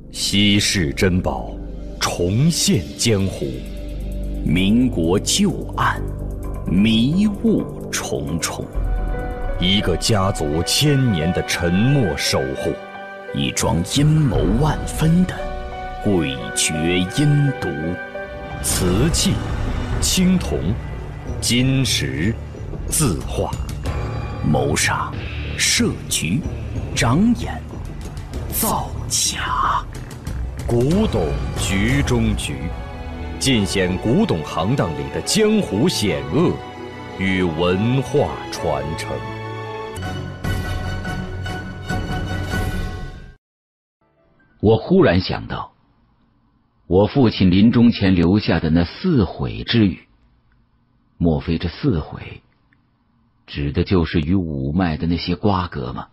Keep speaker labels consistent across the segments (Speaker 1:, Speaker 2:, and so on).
Speaker 1: 稀世珍宝重现江湖，
Speaker 2: 民国旧案迷雾重重，
Speaker 1: 一个家族千年的沉默守护，
Speaker 2: 一桩阴谋万分的诡谲阴毒。
Speaker 1: 瓷器、青铜、金石、字画，
Speaker 2: 谋杀、设局、长眼、造假。
Speaker 1: 古董局中局，尽显古董行当里的江湖险恶与文化传承。
Speaker 3: 我忽然想到，我父亲临终前留下的那4悔之语，莫非这4悔指的就是与五脉的那些瓜葛吗？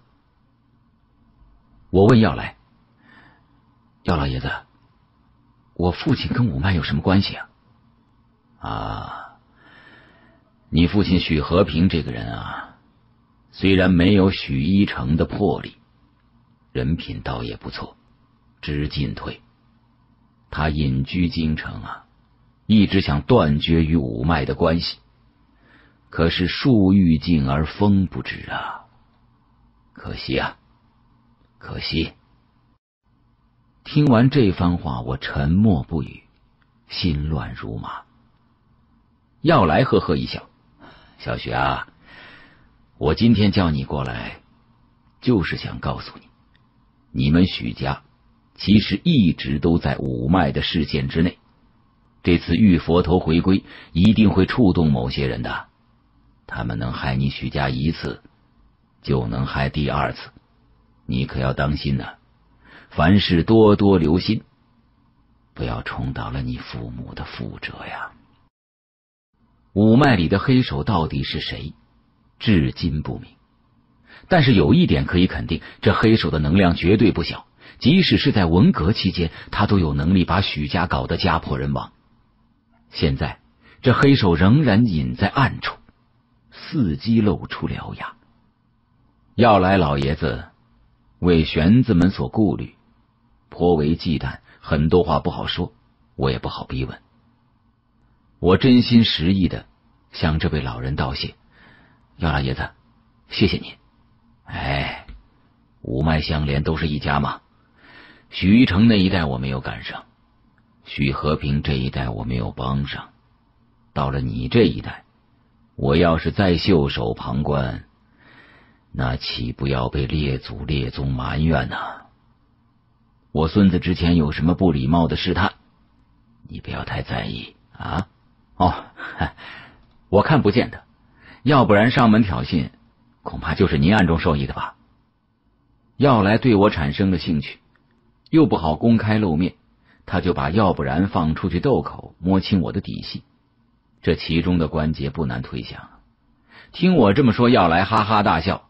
Speaker 3: 我问药来：“药老爷子，我父亲跟五脉有什么关系啊？”啊，你父亲许和平这个人啊，虽然没有许一成的魄力，人品倒也不错，知进退。他隐居京城啊，一直想断绝与五脉的关系，可是树欲静而风不止啊，可惜啊，可惜。听完这番话，我沉默不语，心乱如麻。药来呵呵一笑：“小许啊，我今天叫你过来，就是想告诉你，你们许家其实一直都在五脉的视线之内。这次玉佛头回归一定会触动某些人的，他们能害你许家一次，就能害第2次，你可要当心呐！凡事多多留心，不要重蹈了你父母的覆辙呀。”五脉里的黑手到底是谁，至今不明。但是有一点可以肯定，这黑手的能量绝对不小，即使是在文革期间，他都有能力把许家搞得家破人亡。现在这黑手仍然隐在暗处，伺机露出獠牙。药来老爷子为玄子们所顾虑，颇为忌惮，很多话不好说，我也不好逼问。我真心实意的向这位老人道谢：“药老爷子，谢谢您。哎，五脉相连都是一家嘛。许一成那一代我没有赶上，许和平这一代我没有帮上，到了你这一代，我要是再袖手旁观，那岂不要被列祖列宗埋怨呢？我孙子之前有什么不礼貌的试探，你不要太在意啊。哦，我看不见的，要不然上门挑衅，恐怕就是您暗中受益的吧。”药来对我产生了兴趣，又不好公开露面，他就把要不然放出去斗口，摸清我的底细。这其中的关节不难推想。听我这么说，药来哈哈大笑：“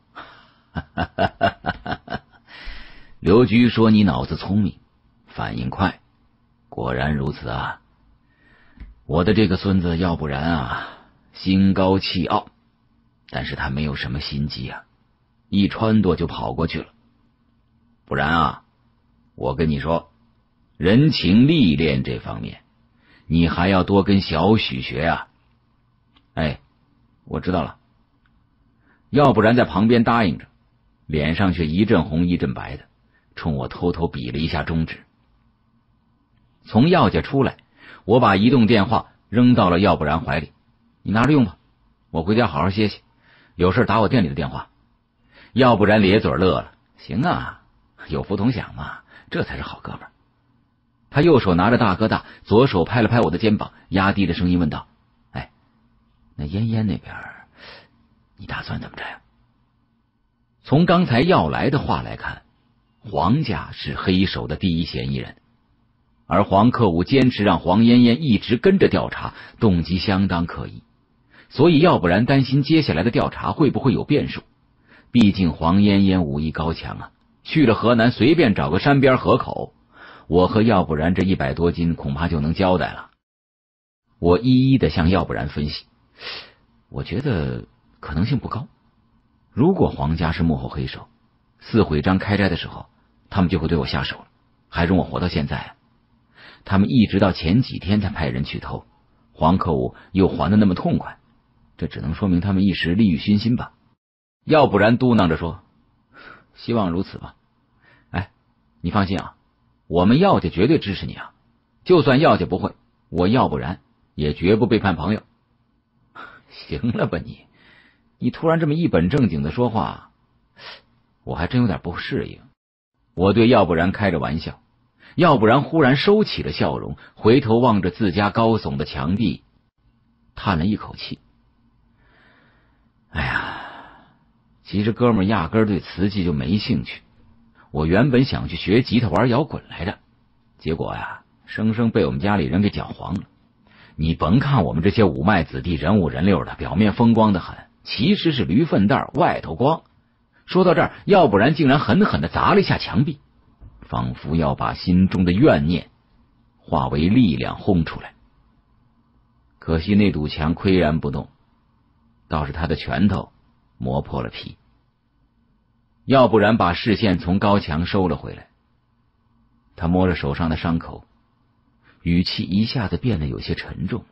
Speaker 3: 刘局说你脑子聪明，反应快，果然如此啊。我的这个孙子要不然啊，心高气傲，但是他没有什么心机啊，一撺掇就跑过去了。不然啊，我跟你说，人情历练这方面，你还要多跟小许学啊。”“哎，我知道了。”要不然在旁边答应着，脸上却一阵红一阵白的，冲我偷偷比了一下中指。从药家出来，我把移动电话扔到了要不然怀里：“你拿着用吧，我回家好好歇歇，有事打我店里的电话。”要不然咧嘴乐了：“行啊，有福同享嘛，这才是好哥们儿。”他右手拿着大哥大，左手拍了拍我的肩膀，压低着声音问道：“哎，那燕燕那边你打算怎么着呀？”从刚才要来的话来看，黄家是黑手的第一嫌疑人，而黄克武坚持让黄燕燕一直跟着调查，动机相当可疑，所以要不然担心接下来的调查会不会有变数。毕竟黄燕燕武艺高强啊，去了河南随便找个山边河口，我和要不然这100多斤恐怕就能交代了。我一一的向要不然分析，我觉得可能性不高。如果黄家是幕后黑手，4悔章开斋的时候他们就会对我下手了， 还容我活到现在啊？他们一直到前几天才派人去偷，黄克武又还得那么痛快，这只能说明他们一时利欲熏心吧。要不然嘟囔着说，希望如此吧。哎，你放心啊，我们药家绝对支持你啊，就算药家不会，我要不然也绝不背叛朋友。行了吧你突然这么一本正经的说话，我还真有点不适应。我对要不然开着玩笑，要不然忽然收起了笑容，回头望着自家高耸的墙壁，叹了一口气。哎呀，其实哥们压根对瓷器就没兴趣，我原本想去学吉他玩摇滚来着，结果呀，生生被我们家里人给搅黄了。你甭看我们这些五脉子弟人五人六的，表面风光的很，其实是驴粪蛋外头光。说到这儿，要不然竟然狠狠地砸了一下墙壁，仿佛要把心中的怨念化为力量轰出来。可惜那堵墙岿然不动，倒是他的拳头磨破了皮。要不然把视线从高墙收了回来，他摸着手上的伤口，语气一下子变得有些沉重。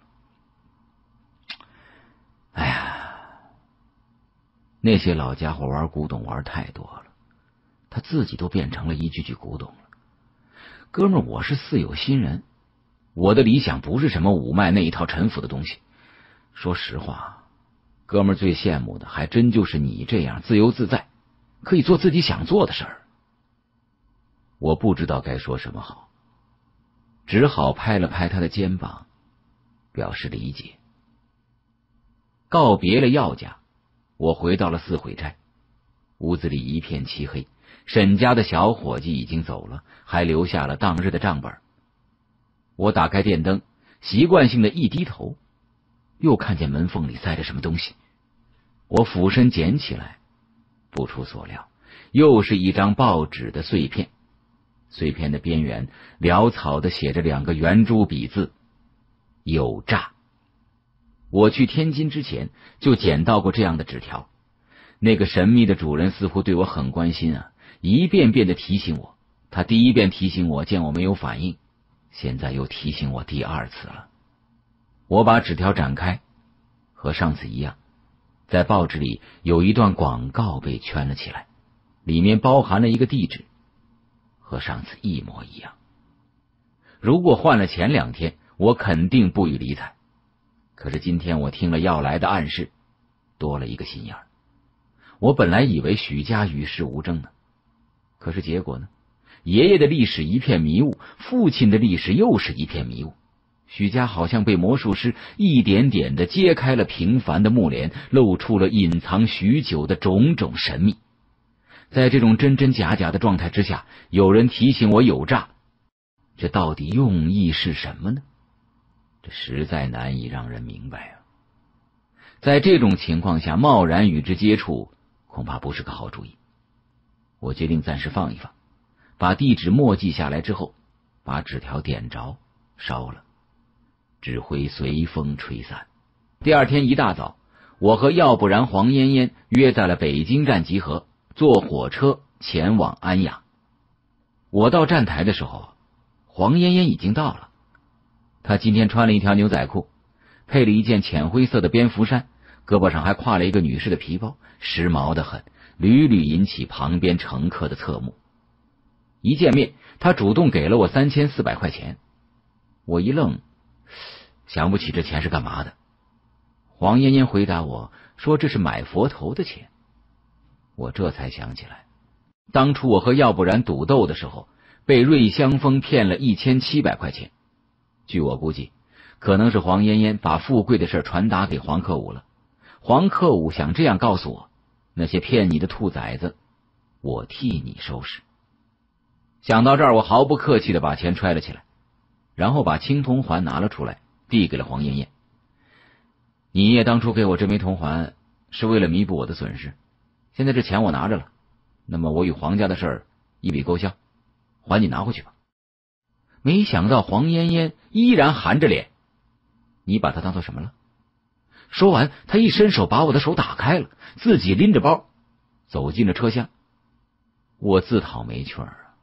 Speaker 3: 哎呀，那些老家伙玩古董玩太多了，他自己都变成了一具具古董了。哥们儿，我是似有心人，我的理想不是什么五脉那一套陈腐的东西。说实话，哥们儿最羡慕的还真就是你这样自由自在，可以做自己想做的事儿。我不知道该说什么好，只好拍了拍他的肩膀，表示理解。告别了药家，我回到了四悔斋。屋子里一片漆黑，沈家的小伙计已经走了，还留下了当日的账本。我打开电灯，习惯性的一低头，又看见门缝里塞着什么东西。我俯身捡起来，不出所料，又是一张报纸的碎片。碎片的边缘潦草地写着2个圆珠笔字：有诈。我去天津之前就捡到过这样的纸条，那个神秘的主人似乎对我很关心啊，一遍遍地提醒我。他第一遍提醒我，见我没有反应，现在又提醒我第2次了。我把纸条展开，和上次一样，在报纸里有一段广告被圈了起来，里面包含了一个地址，和上次一模一样。如果换了前2天，我肯定不予理睬。可是今天我听了要来的暗示，多了一个心眼儿。我本来以为许家与世无争呢，可是结果呢？爷爷的历史一片迷雾，父亲的历史又是一片迷雾。许家好像被魔术师一点点地揭开了平凡的幕帘，露出了隐藏许久的种种神秘。在这种真真假假的状态之下，有人提醒我有诈，这到底用意是什么呢？这实在难以让人明白啊！在这种情况下，贸然与之接触，恐怕不是个好主意。我决定暂时放一放，把地址默记下来之后，把纸条点着烧了，纸灰随风吹散。第2天一大早，我和要不然黄嫣嫣约在了北京站集合，坐火车前往安阳。我到站台的时候，黄嫣嫣已经到了。她今天穿了一条牛仔裤，配了一件浅灰色的蝙蝠衫，胳膊上还挎了一个女士的皮包，时髦得很，屡屡引起旁边乘客的侧目。一见面，她主动给了我3400块钱。我一愣，想不起这钱是干嘛的。黄嫣嫣回答我说这是买佛头的钱。我这才想起来，当初我和要不然赌斗的时候，被瑞香峰骗了1700块钱。据我估计，可能是黄嫣嫣把富贵的事传达给黄克武了。黄克武想这样告诉我，那些骗你的兔崽子，我替你收拾。想到这儿，我毫不客气地把钱揣了起来，然后把青铜环拿了出来，递给了黄嫣嫣。你爷爷当初给我这枚铜环是为了弥补我的损失，现在这钱我拿着了，那么我与黄家的事儿一笔勾销，还你拿回去吧。没想到黄嫣嫣依然含着脸，你把她当做什么了？说完，她一伸手把我的手打开了，自己拎着包走进了车厢。我自讨没趣儿啊，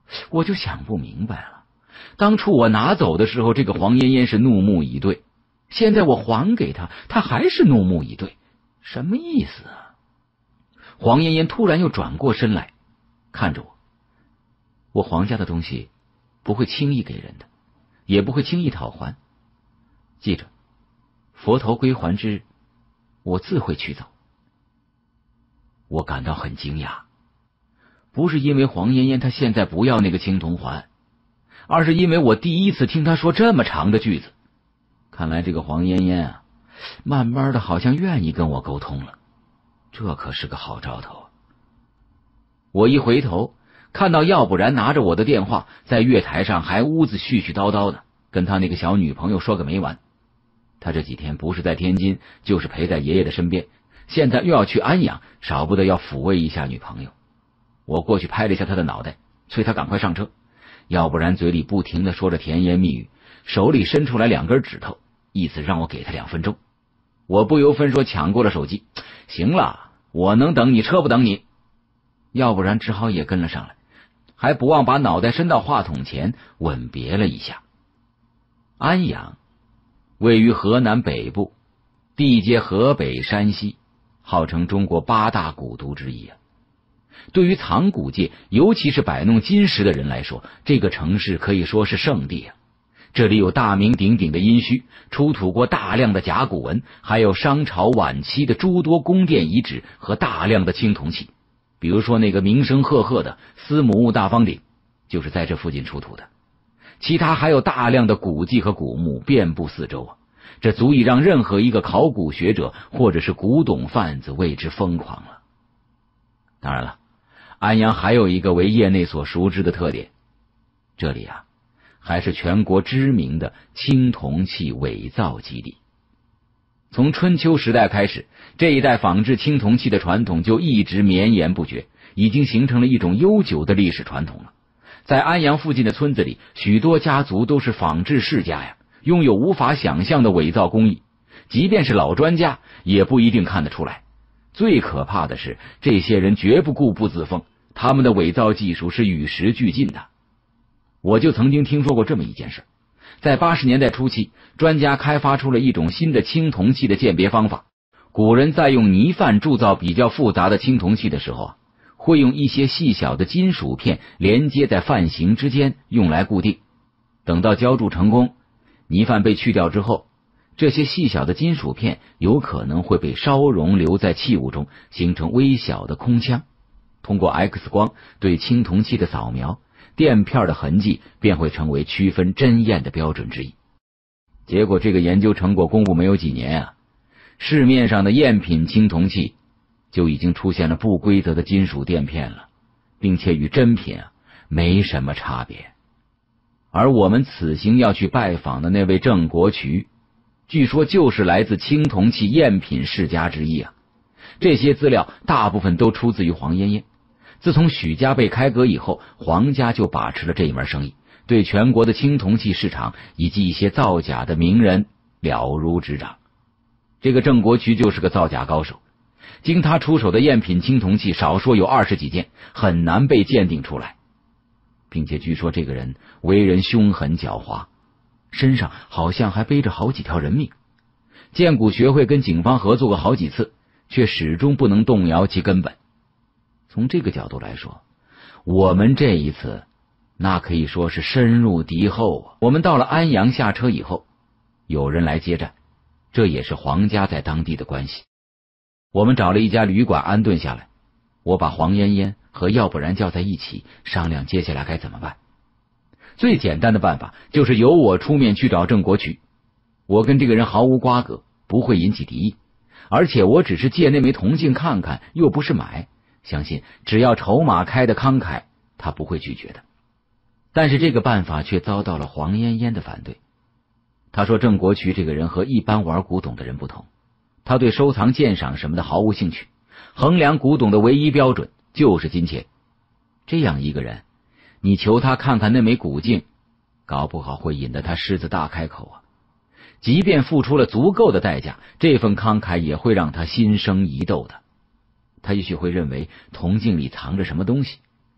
Speaker 3: 我就想不明白了，当初我拿走的时候，这个黄妍妍是怒目以对，现在我还给他，他还是怒目以对，什么意思啊？黄妍妍突然又转过身来看着我，我黄家的东西不会轻易给人的，也不会轻易讨还，记着，佛头归还之日，我自会取走。我感到很惊讶，不是因为黄妍妍她现在不要那个青铜环，而是因为我第一次听她说这么长的句子。看来这个黄妍妍啊，慢慢的好像愿意跟我沟通了，这可是个好兆头啊。我一回头看到要不然拿着我的电话在月台上还呜子絮絮叨叨的跟他那个小女朋友说个没完。他这几天不是在天津就是陪在爷爷的身边，现在又要去安阳，少不得要抚慰一下女朋友。我过去拍了一下他的脑袋，催他赶快上车，要不然嘴里不停的说着甜言蜜语，手里伸出来2根指头，意思让我给他2分钟。我不由分说抢过了手机，行了，我能等你，车不等你。要不然只好也跟了上来，还不忘把脑袋伸到话筒前吻别了一下。安阳位于河南北部，地接河北、山西，号称中国8大古都之一啊。对于藏古界，尤其是摆弄金石的人来说，这个城市可以说是圣地啊。这里有大名鼎鼎的殷墟，出土过大量的甲骨文，还有商朝晚期的诸多宫殿遗址和大量的青铜器。比如说那个名声赫赫的司母戊大方鼎，就是在这附近出土的。其他还有大量的古迹和古墓遍布四周啊，这足以让任何一个考古学者或者是古董贩子为之疯狂了。当然了，安阳还有一个为业内所熟知的特点，这里啊还是全国知名的青铜器伪造基地。从春秋时代开始，这一代仿制青铜器的传统就一直绵延不绝，已经形成了一种悠久的历史传统了。在安阳附近的村子里，许多家族都是仿制世家呀，拥有无法想象的伪造工艺，即便是老专家也不一定看得出来。最可怕的是，这些人绝不固步自封，他们的伪造技术是与时俱进的。我就曾经听说过这么一件事，在80年代初期，专家开发出了一种新的青铜器的鉴别方法。古人在用泥范铸造比较复杂的青铜器的时候啊，会用一些细小的金属片连接在范形之间，用来固定。等到浇铸成功，泥范被去掉之后，这些细小的金属片有可能会被烧熔留在器物中，形成微小的空腔。通过 X 光对青铜器的扫描，垫片的痕迹便会成为区分真验的标准之一。结果这个研究成果公布没有几年啊，市面上的赝品青铜器就已经出现了不规则的金属垫片了，并且与真品啊没什么差别。而我们此行要去拜访的那位郑国渠，据说就是来自青铜器赝品世家之一啊。这些资料大部分都出自于黄妍妍。自从许家被开割以后，黄家就把持了这一门生意，对全国的青铜器市场以及一些造假的名人了如指掌。这个郑国渠就是个造假高手，经他出手的赝品青铜器少说有20几件，很难被鉴定出来。并且据说这个人为人凶狠狡猾，身上好像还背着好几条人命。鉴古学会跟警方合作过好几次，却始终不能动摇其根本。从这个角度来说，我们这一次那可以说是深入敌后啊。我们到了安阳下车以后，有人来接站，这也是黄家在当地的关系。我们找了一家旅馆安顿下来，我把黄妍妍和要不然叫在一起，商量接下来该怎么办。最简单的办法就是由我出面去找郑国渠。我跟这个人毫无瓜葛，不会引起敌意，而且我只是借那枚铜镜看看，又不是买，相信只要筹码开得慷慨，他不会拒绝的。但是这个办法却遭到了黄妍妍的反对。他说郑国渠这个人和一般玩古董的人不同，他对收藏鉴赏什么的毫无兴趣，衡量古董的唯一标准就是金钱。这样一个人，你求他看看那枚古镜，搞不好会引得他狮子大开口啊。即便付出了足够的代价，这份慷慨也会让他心生疑窦的。他也许会认为铜镜里藏着什么东西。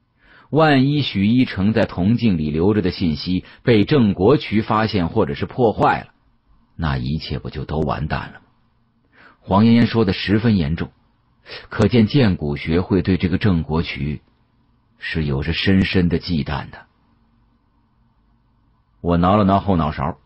Speaker 3: 万一许一成在铜镜里留着的信息被郑国渠发现或者是破坏了，那一切不就都完蛋了吗？黄妍妍说的十分严重，可见剑骨学会对这个郑国渠是有着深深的忌惮的。我挠了挠后脑勺，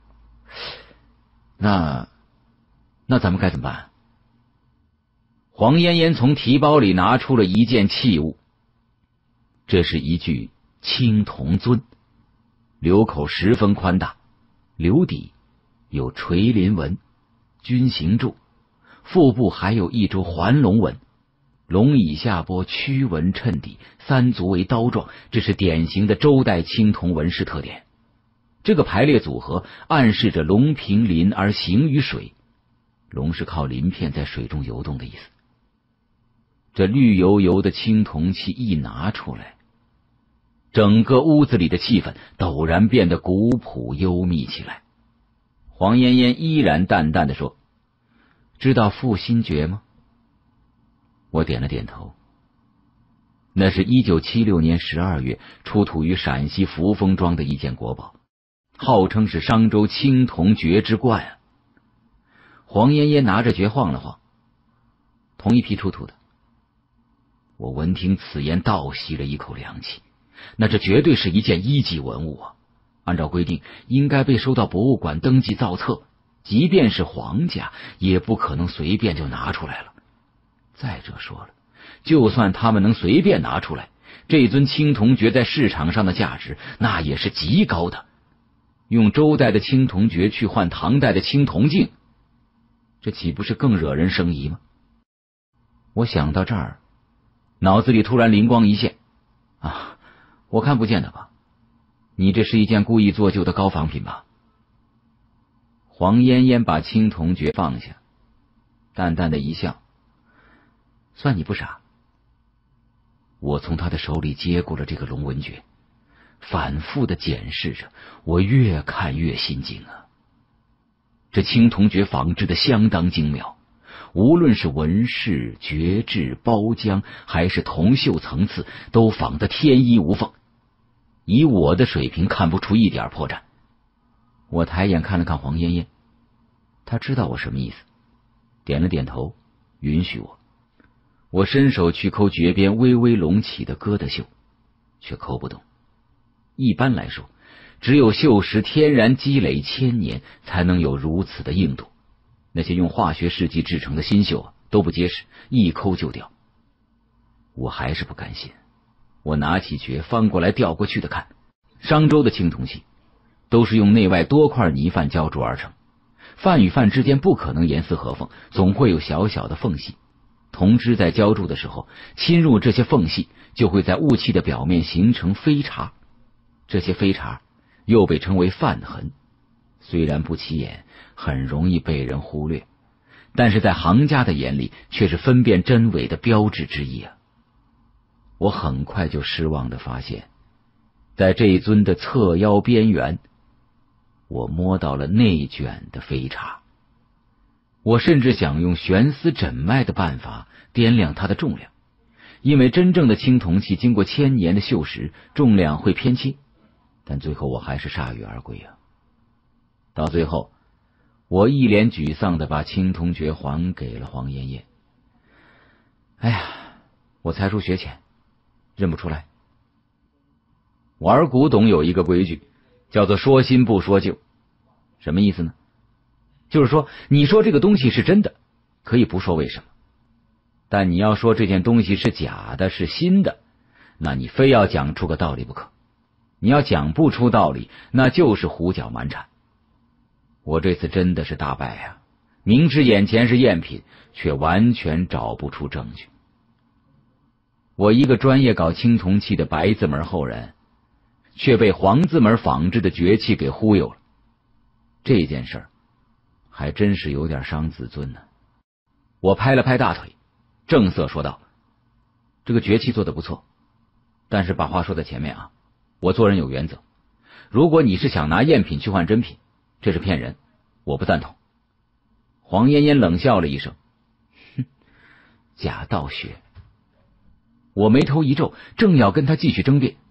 Speaker 3: 那咱们该怎么办？黄妍妍从提包里拿出了一件器物，这是一具青铜尊，鎏口十分宽大，鎏底有垂鳞纹、军形柱，腹部还有一株环龙纹，龙以下拨曲纹衬底，三足为刀状，这是典型的周代青铜纹饰特点。这个排列组合暗示着龙凭鳞而行于水，龙是靠鳞片在水中游动的意思。这绿油油的青铜器一拿出来，整个屋子里的气氛陡然变得古朴幽密起来。黄妍妍依然淡淡地说：“知道负心诀吗？”我点了点头。那是1976年12月出土于陕西扶风庄的一件国宝，号称是商周青铜爵之冠啊。黄妍妍拿着爵晃了晃，同一批出土的。我闻听此言倒吸了一口凉气，那这绝对是一件一级文物啊！按照规定应该被收到博物馆登记造册，即便是皇家也不可能随便就拿出来了。再者说了，就算他们能随便拿出来，这尊青铜爵在市场上的价值那也是极高的。用周代的青铜爵去换唐代的青铜镜，这岂不是更惹人生疑吗？我想到这儿，脑子里突然灵光一现，我看不见的吧？你这是一件故意做旧的高仿品吧？黄妍妍把青铜爵放下，淡淡的一笑，算你不傻。我从他的手里接过了这个龙纹爵，反复的检视着，我越看越心惊啊！这青铜爵仿制的相当精妙，无论是纹饰、爵制、包浆，还是铜锈层次，都仿得天衣无缝。以我的水平看不出一点破绽。我抬眼看了看黄妍妍，她知道我什么意思，点了点头，允许我。我伸手去抠爵边微微隆起的疙瘩锈，却抠不动。一般来说，只有锈蚀天然积累千年，才能有如此的硬度。那些用化学试剂制成的新锈都不结实，一抠就掉。我还是不甘心，我拿起爵翻过来调过去的看。商周的青铜器都是用内外多块泥范浇铸而成，范与范之间不可能严丝合缝，总会有小小的缝隙。铜汁在浇铸的时候侵入这些缝隙，就会在雾气的表面形成飞碴，这些飞碴又被称为范痕。虽然不起眼，很容易被人忽略，但是在行家的眼里却是分辨真伪的标志之一啊！我很快就失望地发现，在这尊的侧腰边缘，我摸到了内卷的飞碴。我甚至想用悬丝诊脉的办法掂量它的重量，因为真正的青铜器经过千年的锈蚀，重量会偏轻，但最后我还是铩羽而归啊！到最后，我一脸沮丧地把青铜爵还给了黄妍妍。哎呀，我才疏学浅，认不出来。玩古董有一个规矩，叫做说新不说旧。什么意思呢？就是说，你说这个东西是真的，可以不说为什么，但你要说这件东西是假的，是新的，那你非要讲出个道理不可。你要讲不出道理，那就是胡搅蛮缠。我这次真的是大败啊！明知眼前是赝品，却完全找不出证据。我一个专业搞青铜器的白字门后人，却被黄字门仿制的爵器给忽悠了。这件事儿还真是有点伤自尊呢。我拍了拍大腿，正色说道：“这个爵器做得不错，但是把话说在前面啊，我做人有原则。如果你是想拿赝品去换真品，这是骗人，我不赞同。”黄妍妍冷笑了一声：“哼，假道学。”我眉头一皱，正要跟他继续争辩，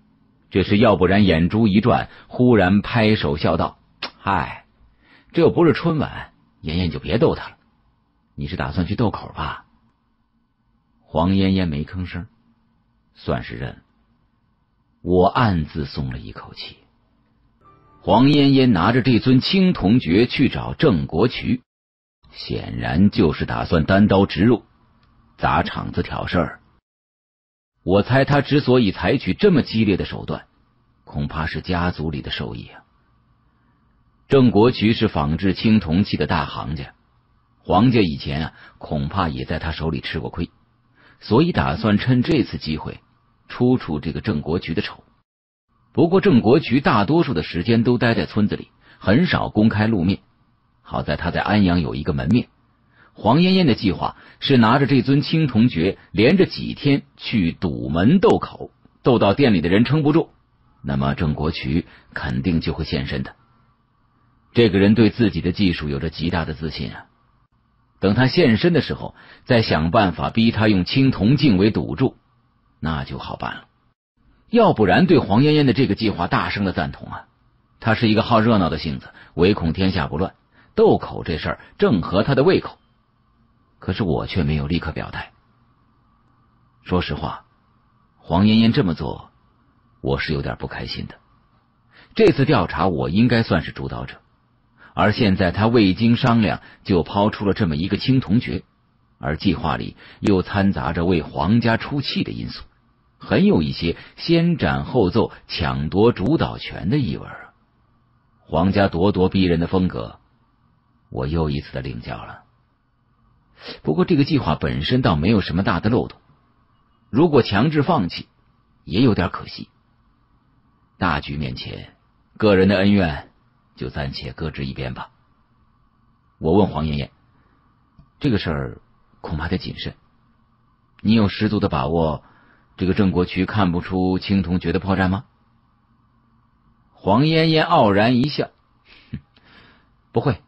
Speaker 3: 这时要不然眼珠一转，忽然拍手笑道：“嗨，这又不是春晚，妍妍就别逗他了。你是打算去斗口吧？”黄妍妍没吭声，算是认了。我暗自松了一口气。黄妍妍拿着这尊青铜爵去找郑国渠，显然就是打算单刀直入，砸场子挑事儿。我猜他之所以采取这么激烈的手段，恐怕是家族里的受益啊。郑国渠是仿制青铜器的大行家，黄家以前恐怕也在他手里吃过亏，所以打算趁这次机会出这个郑国渠的丑。不过郑国渠大多数的时间都待在村子里，很少公开露面。好在他在安阳有一个门面。黄妍妍的计划是拿着这尊青铜爵，连着几天去堵门斗口，斗到店里的人撑不住，那么郑国渠肯定就会现身的。这个人对自己的技术有着极大的自信啊。等他现身的时候，再想办法逼他用青铜镜为赌注，那就好办了。要不然对黄妍妍的这个计划大声的赞同啊。他是一个好热闹的性子，唯恐天下不乱，斗口这事儿正合他的胃口。可是我却没有立刻表态。说实话，黄妍妍这么做，我是有点不开心的。这次调查我应该算是主导者，而现在他未经商量就抛出了这么一个青铜爵，而计划里又掺杂着为黄家出气的因素，很有一些先斩后奏、抢夺主导权的意味啊。黄家咄咄逼人的风格，我又一次的领教了。不过这个计划本身倒没有什么大的漏洞，如果强制放弃，也有点可惜。大局面前，个人的恩怨就暂且搁置一边吧。我问黄妍妍，这个事儿恐怕得谨慎，你有十足的把握这个郑国渠看不出青铜爵的破绽吗？黄妍妍傲然一笑，不会。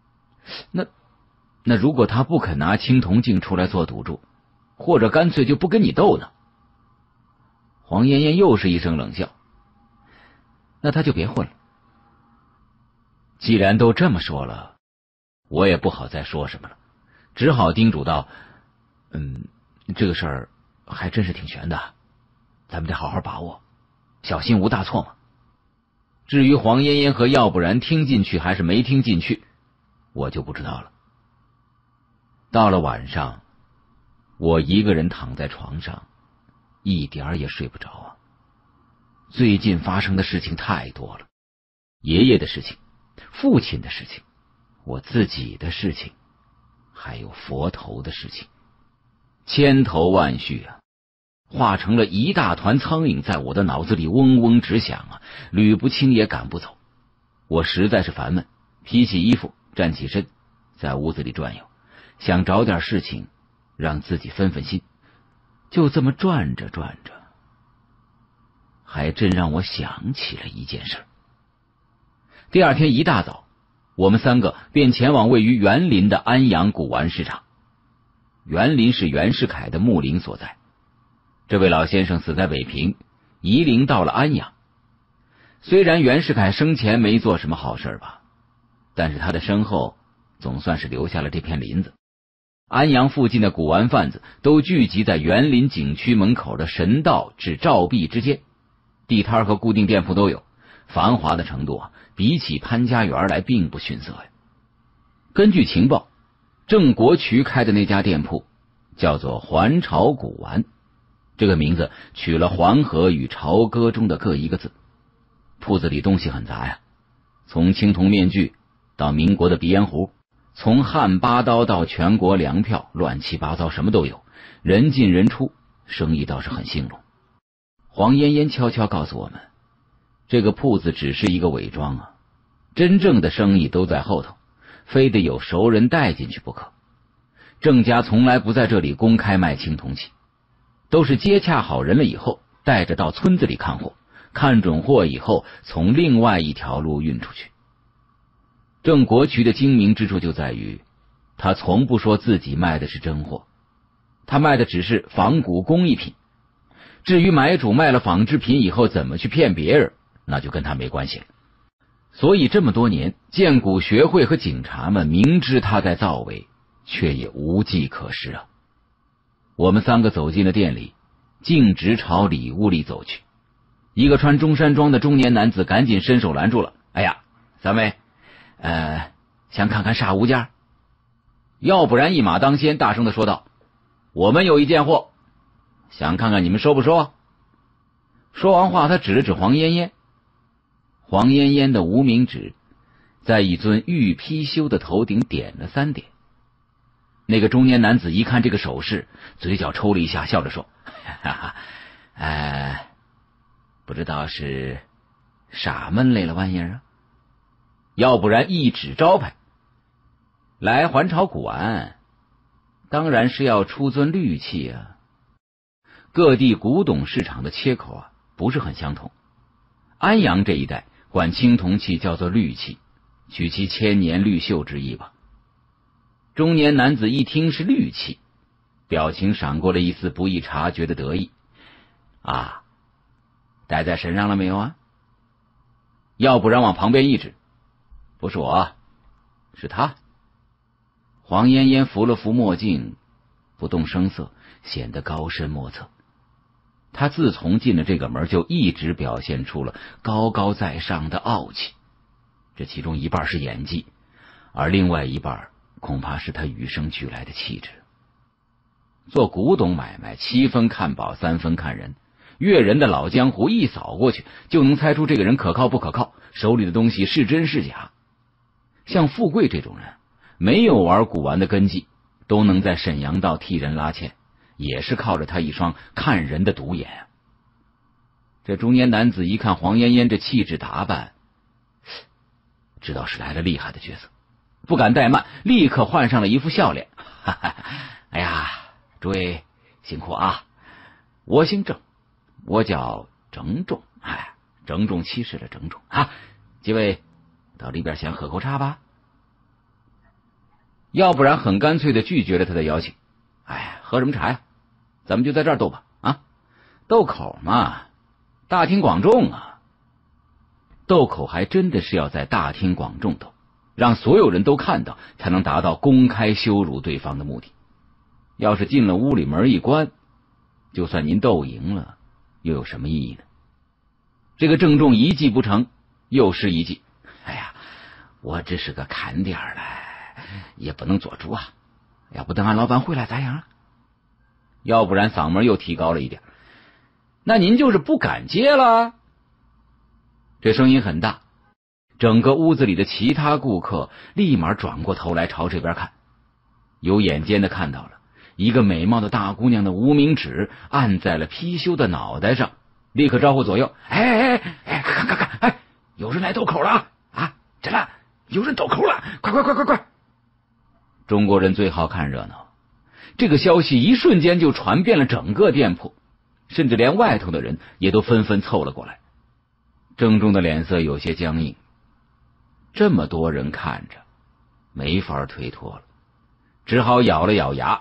Speaker 3: 那如果他不肯拿青铜镜出来做赌注，或者干脆就不跟你斗呢？黄妍妍又是一声冷笑，那他就别混了。既然都这么说了，我也不好再说什么了，只好叮嘱道：这个事儿还真是挺悬的，咱们得好好把握，小心无大错嘛。至于黄妍妍和要不然听进去还是没听进去，我就不知道了。到了晚上，我一个人躺在床上，一点儿也睡不着啊。最近发生的事情太多了，爷爷的事情，父亲的事情，我自己的事情，还有佛头的事情，千头万绪啊，化成了一大团苍蝇，在我的脑子里嗡嗡直响啊，捋不清也赶不走。我实在是烦闷，披起衣服，站起身，在屋子里转悠，想找点事情让自己分分心。就这么转着转着，还真让我想起了一件事。第二天一大早，我们三个便前往位于园林的安阳古玩市场。园林是袁世凯的墓陵所在，这位老先生死在北平，移灵到了安阳。虽然袁世凯生前没做什么好事吧，但是他的身后总算是留下了这片林子。安阳附近的古玩贩子都聚集在园林景区门口的神道至照壁之间，地摊和固定店铺都有，繁华的程度比起潘家园来并不逊色呀。根据情报，郑国渠开的那家店铺叫做环朝古玩，这个名字取了黄河与朝歌中的各一个字。铺子里东西很杂呀，从青铜面具到民国的鼻烟壶，从汉八刀到全国粮票，乱七八糟什么都有，人进人出，生意倒是很兴隆。黄妍妍悄悄告诉我们，这个铺子只是一个伪装啊，真正的生意都在后头，非得有熟人带进去不可。郑家从来不在这里公开卖青铜器，都是接洽好人了以后，带着到村子里看货，看准货以后从另外一条路运出去。郑国渠的精明之处就在于，他从不说自己卖的是真货，他卖的只是仿古工艺品。 至于买主卖了仿制品以后怎么去骗别人，那就跟他没关系了。所以这么多年，鉴古学会和警察们明知他在造伪，却也无计可施啊。我们3个走进了店里，径直朝里屋里走去。一个穿中山装的中年男子赶紧伸手拦住了。哎呀，3位，想看看煞物件？要不然一马当先，大声地说道：我们有一件货，想看看你们收不收？说完话，他指了指黄嫣嫣。黄嫣嫣的无名指在一尊玉貔貅的头顶点了3点。那个中年男子一看这个手势，嘴角抽了一下，笑着说：哈哈，不知道是啥门类了玩意儿啊？要不然一指招牌，来还朝古玩，当然是要出尊绿器啊。各地古董市场的切口啊不是很相同，安阳这一带管青铜器叫做绿器，取其千年绿锈之意吧。中年男子一听是绿器，表情闪过了一丝不易察觉的得意。啊，戴在身上了没有啊？要不然往旁边一指，不是我，是他。黄嫣嫣扶了扶墨镜，不动声色，显得高深莫测。他自从进了这个门，就一直表现出了高高在上的傲气，这其中一半是演技，而另外一半恐怕是他与生俱来的气质。做古董买卖，7分看宝，3分看人。阅人的老江湖一扫过去，就能猜出这个人可靠不可靠，手里的东西是真是假。像富贵这种人，没有玩古玩的根基，都能在沈阳道替人拉纤，也是靠着他一双看人的独眼。这中年男子一看黄嫣嫣这气质打扮，知道是来了厉害的角色，不敢怠慢，立刻换上了一副笑脸。哈哈，哎呀，诸位辛苦啊，我姓郑，我叫郑重，郑重其事的郑重啊！几位到里边先喝口茶吧。要不然很干脆的拒绝了他的邀请。喝什么茶呀？咱们就在这儿斗吧啊！斗口嘛，大庭广众啊！斗口还真的是要在大庭广众斗，让所有人都看到，才能达到公开羞辱对方的目的。要是进了屋里门一关，就算您斗赢了，又有什么意义呢？这个郑重一计不成，又施一计。我只是个看店的，也不能做主啊！要不等俺老板回来咋样啊？要不然嗓门又提高了一点。那您就是不敢接了？这声音很大，整个屋子里的其他顾客立马转过头来朝这边看。有眼尖的看到了一个美貌的大姑娘的无名指按在了貔貅的脑袋上，立刻招呼左右：看，有人来斗口了啊！真的有人斗口了，快！中国人最好看热闹，这个消息一瞬间就传遍了整个店铺，甚至连外头的人也都纷纷凑了过来。郑重的脸色有些僵硬，这么多人看着，没法推脱了，只好咬了咬牙。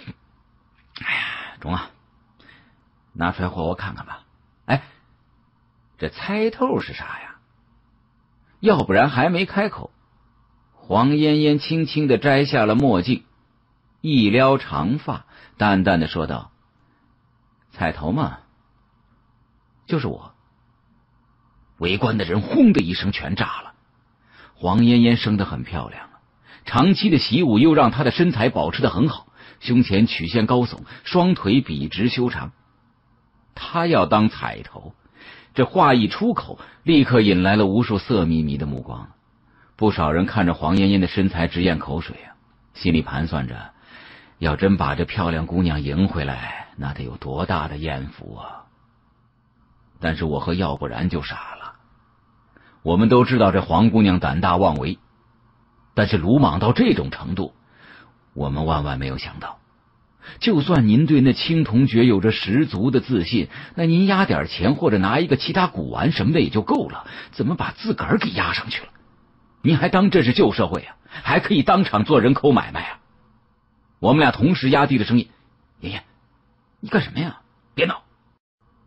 Speaker 3: 中啊，拿出来货我看看吧。这猜透是啥呀？要不然还没开口，黄嫣嫣轻轻地摘下了墨镜，一撩长发，淡淡的说道：彩头嘛，就是我。围观的人轰的一声全炸了。黄嫣嫣生得很漂亮啊，长期的习武又让她的身材保持得很好，胸前曲线高耸，双腿笔直修长。她要当彩头，这话一出口，立刻引来了无数色迷迷的目光。不少人看着黄嫣嫣的身材直咽口水啊，心里盘算着，要真把这漂亮姑娘赢回来，那得有多大的艳福啊！但是我和要不然就傻了。我们都知道这黄姑娘胆大妄为，但是鲁莽到这种程度，我们万万没有想到。就算您对那青铜爵有着十足的自信，那您压点钱或者拿一个其他古玩什么的也就够了，怎么把自个儿给压上去了？您还当这是旧社会啊？还可以当场做人口买卖啊？我们俩同时压低了声音：嫣嫣，你干什么呀？别闹！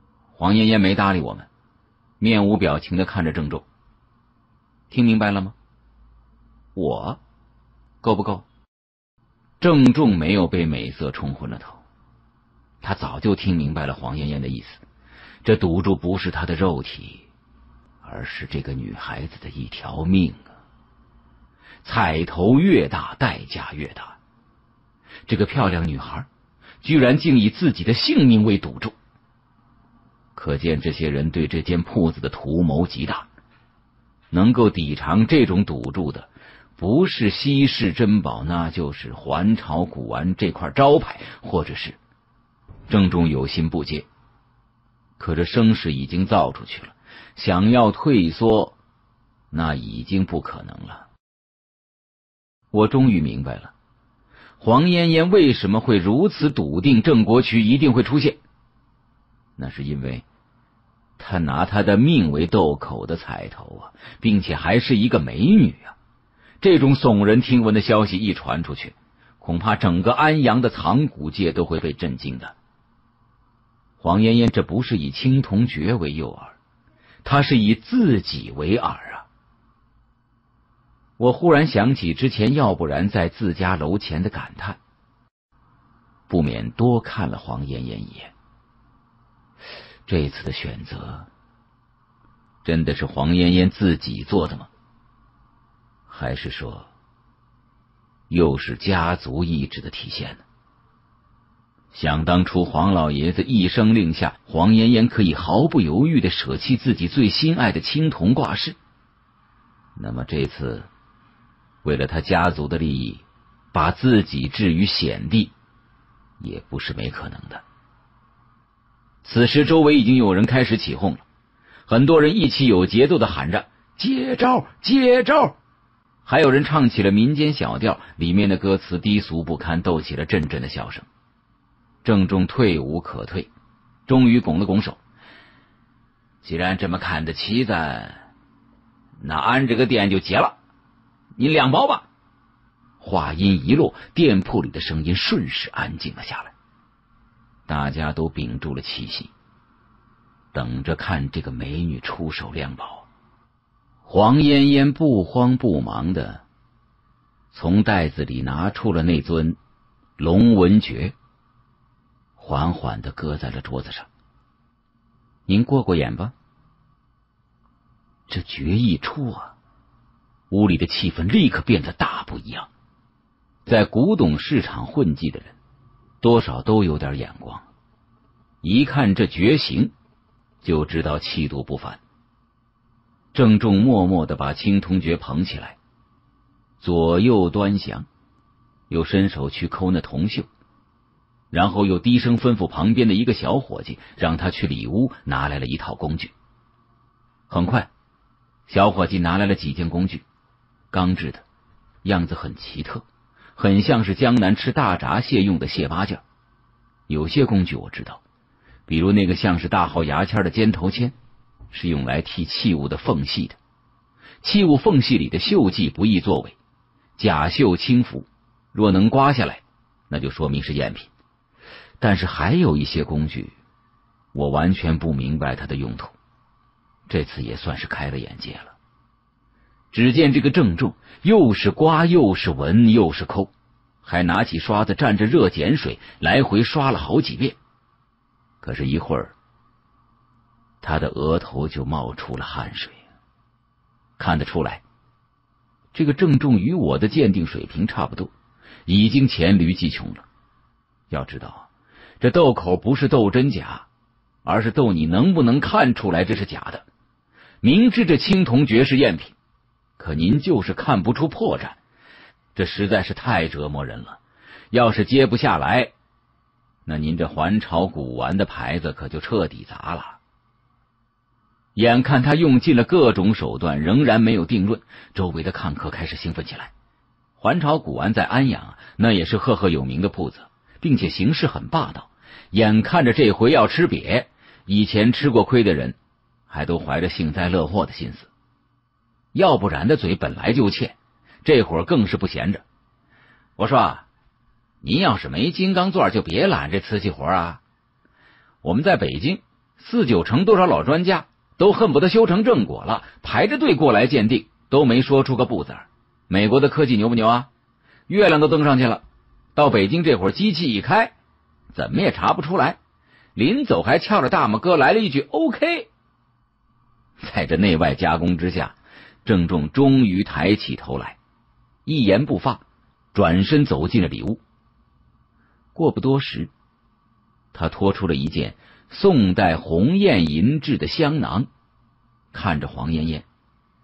Speaker 3: 黄妍妍没搭理我们，面无表情地看着郑重。听明白了吗？我够不够？郑重没有被美色冲昏了头，他早就听明白了黄妍妍的意思，这赌注不是他的肉体，而是这个女孩子的一条命啊！彩头越大，代价越大。这个漂亮女孩居然竟以自己的性命为赌注，可见这些人对这间铺子的图谋极大。能够抵偿这种赌注的，不是稀世珍宝，那就是还朝古玩这块招牌，或者是郑重有心不接，可这声势已经造出去了，想要退缩那已经不可能了。我终于明白了黄妍妍为什么会如此笃定郑国渠一定会出现，那是因为他拿他的命为斗口的彩头啊，并且还是一个美女啊！这种耸人听闻的消息一传出去，恐怕整个安阳的藏古界都会被震惊的。黄妍妍这不是以青铜爵为诱饵，她是以自己为饵啊！我忽然想起之前要不然在自家楼前的感叹，不免多看了黄妍妍一眼。这次的选择真的是黄妍妍自己做的吗？还是说又是家族意志的体现呢？想当初黄老爷子一声令下，黄妍妍可以毫不犹豫地舍弃自己最心爱的青铜挂饰，那么这次为了他家族的利益，把自己置于险地也不是没可能的。此时周围已经有人开始起哄了，很多人一起有节奏地喊着接招接招，还有人唱起了民间小调，里面的歌词低俗不堪，逗起了阵阵的笑声。郑重退无可退，终于拱了拱手，既然这么看得起咱，那俺这个店就结了，你2包吧。话音一落，店铺里的声音瞬时安静了下来，大家都屏住了气息，等着看这个美女出手亮宝。黄妍妍不慌不忙的从袋子里拿出了那尊龙纹爵，缓缓的搁在了桌子上。您过过眼吧。这爵一出啊，屋里的气氛立刻变得大不一样。在古董市场混迹的人多少都有点眼光，一看这爵型就知道气度不凡。郑重默默地把青铜爵捧起来，左右端详，又伸手去抠那铜锈，然后又低声吩咐旁边的一个小伙计，让他去里屋拿来了一套工具。很快小伙计拿来了几件工具，钢制的，样子很奇特，很像是江南吃大闸蟹用的蟹八件。有些工具我知道，比如那个像是大号牙签的尖头签，是用来剔器物的缝隙的，器物缝隙里的锈迹不易作伪，假锈轻浮，若能刮下来，那就说明是赝品。但是还有一些工具我完全不明白它的用途，这次也算是开了眼界了。只见这个郑重又是刮又是闻又是抠，还拿起刷子蘸着热碱水来回刷了好几遍。可是一会儿他的额头就冒出了汗水。看得出来，这个郑重与我的鉴定水平差不多，已经黔驴技穷了。要知道，这斗口不是斗真假，而是斗你能不能看出来这是假的。明知这青铜爵是赝品，可您就是看不出破绽，这实在是太折磨人了。要是接不下来，那您这还朝古玩的牌子可就彻底砸了。眼看他用尽了各种手段，仍然没有定论，周围的看客开始兴奋起来。还朝古玩在安阳那也是赫赫有名的铺子，并且形势很霸道，眼看着这回要吃瘪，以前吃过亏的人还都怀着幸灾乐祸的心思，要不然的嘴本来就欠，这会儿更是不闲着。我说，您要是没金刚钻就别揽这瓷器活啊，我们在北京 4、9成多少老专家都恨不得修成正果了，排着队过来鉴定，都没说出个不字。美国的科技牛不牛啊？月亮都登上去了，到北京这会儿机器一开，怎么也查不出来。临走还翘着大拇哥来了一句 OK。 在这内外夹攻之下，郑重终于抬起头来，一言不发，转身走进了里屋。过不多时，他拖出了一件宋代红砚银制的香囊，看着黄妍妍：“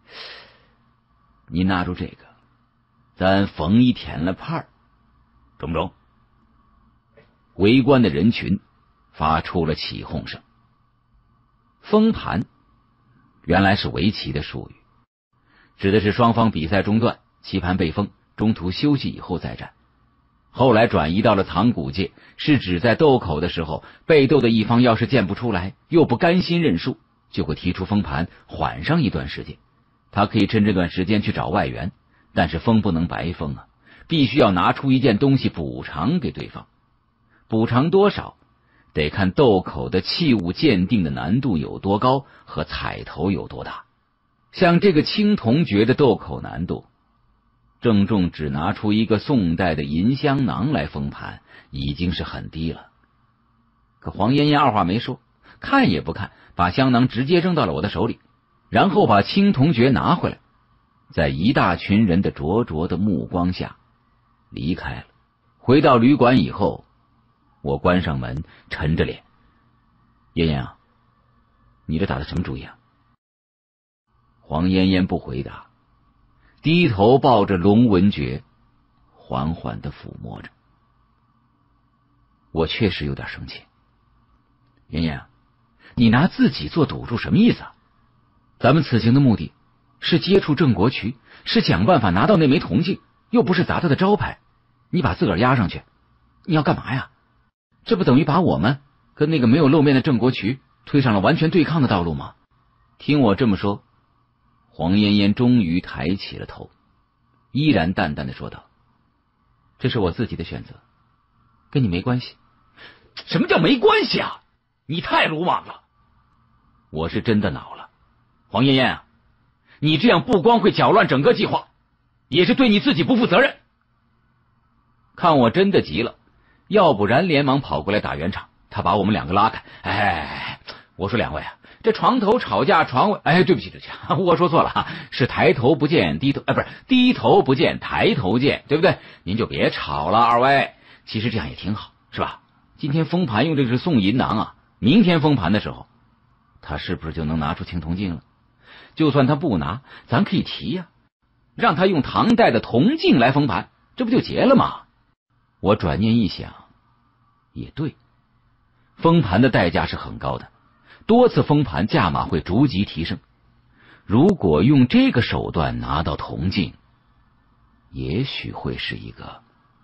Speaker 3: 您拿住这个，咱缝一填了盼，中不中？”围观的人群发出了起哄声。封盘原来是围棋的术语，指的是双方比赛中断，棋盘被封，中途休息以后再战。后来转移到了藏骨界，是指在斗口的时候，被斗的一方要是见不出来，又不甘心认输，就会提出封盘，缓上一段时间。他可以趁这段时间去找外援，但是封不能白封啊，必须要拿出一件东西补偿给对方。补偿多少，得看斗口的器物鉴定的难度有多高和彩头有多大。像这个青铜爵的斗口难度，郑重只拿出一个宋代的银香囊来封盘，已经是很低了。可黄妍妍二话没说，看也不看，把香囊直接扔到了我的手里，然后把青铜爵拿回来，在一大群人的灼灼的目光下离开了。回到旅馆以后，我关上门，沉着脸：“妍妍啊，你这打的什么主意啊？”黄妍妍不回答，低头抱着龙纹诀，缓缓地抚摸着。我确实有点生气。妍妍，你拿自己做赌注什么意思啊？咱们此行的目的是接触郑国渠，是想办法拿到那枚铜镜，又不是砸他的招牌。你把自个儿压上去，你要干嘛呀？这不等于把我们跟那个没有露面的郑国渠推上了完全对抗的道路吗？听我这么说，黄妍妍终于抬起了头，依然淡淡的说道：“这是我自己的选择，跟你没关系。”什么叫没关系啊？你太鲁莽了！我是真的恼了。黄妍妍啊，你这样不光会搅乱整个计划，也是对你自己不负责任。看我真的急了，要不然连忙跑过来打圆场，他把我们两个拉开。我说两位啊，这床头吵架床尾，对不起，我说错了啊，是抬头不见低头，不是低头不见抬头见，对不对？您就别吵了，二位。其实这样也挺好，是吧？今天封盘用这是宋银囊啊，明天封盘的时候，他是不是就能拿出青铜镜了？就算他不拿，咱可以提呀，让他用唐代的铜镜来封盘，这不就结了吗？我转念一想，也对，封盘的代价是很高的，多次封盘价码会逐级提升。如果用这个手段拿到铜镜，也许会是一个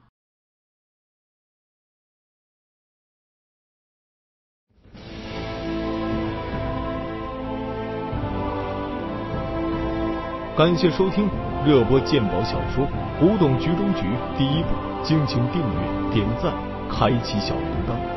Speaker 4: 感谢收听热播鉴宝小说《古董局中局》第1部，敬请订阅、点赞、开启小铃铛。